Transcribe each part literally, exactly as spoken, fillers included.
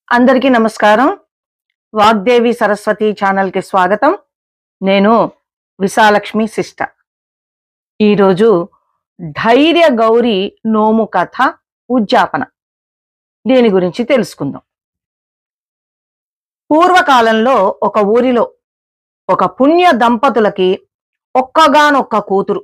అందరికీ నమస్కారం. వాగ్దేవి సరస్వతి ఛానల్ కి స్వాగతం. నేను విశాలక్ష్మి సిస్టర్. ఈరోజు ధైర్య గౌరి నోము కథ ఉద్యాపన దీని గురించి తెలుసుకుందాం. పూర్వకాలంలో ఒక ఊరిలో ఒక పుణ్య దంపతులకి ఒక్కగానొక్క కూతురు.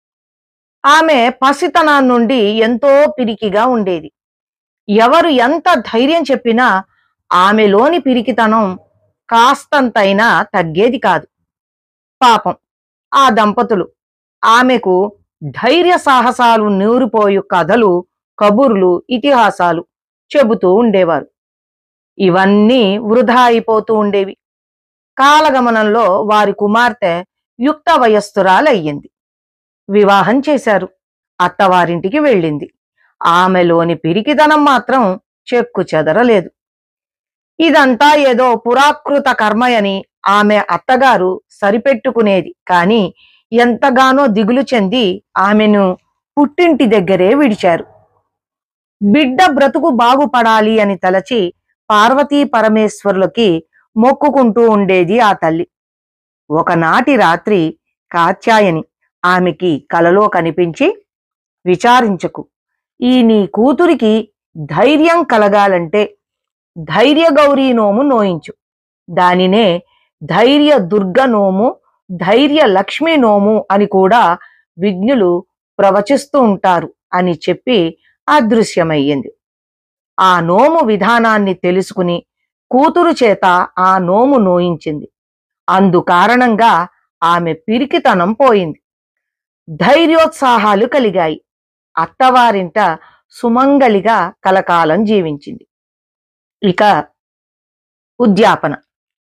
ఆమె పసితనం నుండి ఎంతో పిరికిగా ఉండేది. ఎవరు ఎంత ధైర్యం చెప్పినా ఆమెలోని పిరికితనం కాస్తంతైనా తగ్గేది కాదు. పాపం ఆ దంపతులు ఆమెకు ధైర్య సాహసాలు నూరిపోయు కథలు, కబుర్లు, ఇతిహాసాలు చెబుతూ ఉండేవారు. ఇవన్నీ వృధా అయిపోతూ ఉండేవి. కాలగమనంలో వారి కుమార్తె యుక్త వయస్సురాలయ్యింది. వివాహం చేశారు. అత్తవారింటికి వెళ్ళింది. ఆమెలోని పిరికితనం మాత్రం చెక్కు చెదరలేదు. ఇదంతా ఏదో పురాకృత కర్మయని ఆమె అత్తగారు సరిపెట్టుకునేది. కాని ఎంతగానో దిగులు చెంది ఆమెను పుట్టింటి దగ్గరే విడిచారు. బిడ్డ బ్రతుకు బాగుపడాలి అని తలచి పార్వతీ పరమేశ్వరులకి మొక్కుకుంటూ ఉండేది ఆ తల్లి. ఒకనాటి రాత్రి కాత్యాయని ఆమెకి కలలో కనిపించి, విచారించకు, ఈ నీ కూతురికి ధైర్యం కలగాలంటే ధైర్య గౌరీ నోము నోయించు. దానినే ధైర్య దుర్గ నోము, ధైర్య లక్ష్మీ నోము అని కూడా విజ్ఞులు ప్రవచిస్తూ ఉంటారు అని చెప్పి అదృశ్యమయ్యింది. ఆ నోము విధానాన్ని తెలుసుకుని కూతురు చేత ఆ నోము నోయించింది. అందు కారణంగా ఆమె పిరికితనం పోయింది. ధైర్యోత్సాహాలు కలిగాయి. అత్తవారింట సుమంగళిగా కలకాలం జీవించింది. ఇక ఉద్యాపన.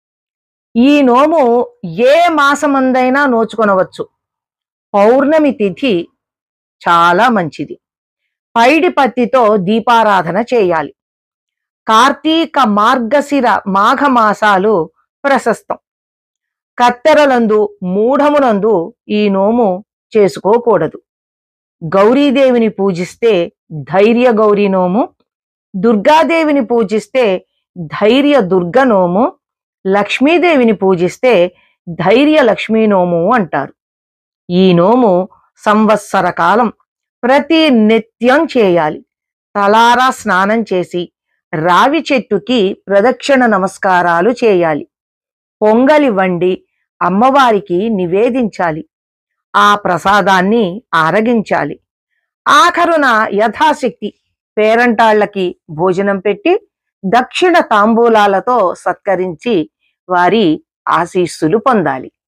ఈ నోము ఏ మాసమందైనా నోచుకొనవచ్చు. పౌర్ణమి తిథి చాలా మంచిది. పైడి పత్తితో దీపారాధన చేయాలి. కార్తీక మార్గశిర మాఘ మాసాలు ప్రశస్తం. కత్తెరలందు మూఢమునందు ఈ నోము చేసుకోకూడదు. గౌరీదేవిని పూజిస్తే ధైర్య గౌరీ నోము, దుర్గాదేవిని పూజిస్తే ధైర్య దుర్గ నోము, లక్ష్మీదేవిని పూజిస్తే ధైర్య లక్ష్మీ నోము అంటారు. ఈ నోము సంవత్సర కాలం ప్రతి నిత్యం చేయాలి. తలారా స్నానం చేసి రావి చెట్టుకి ప్రదక్షిణ నమస్కారాలు చేయాలి. పొంగలి వండి అమ్మవారికి నివేదించాలి. ఆ ప్రసాదాన్ని ఆరగించాలి. ఆఖరున యథాశక్తి పేరంటాళ్లకి భోజనం పెట్టి దక్షిణ తాంబూలాలతో సత్కరించి వారి ఆశీస్సులు పొందాలి.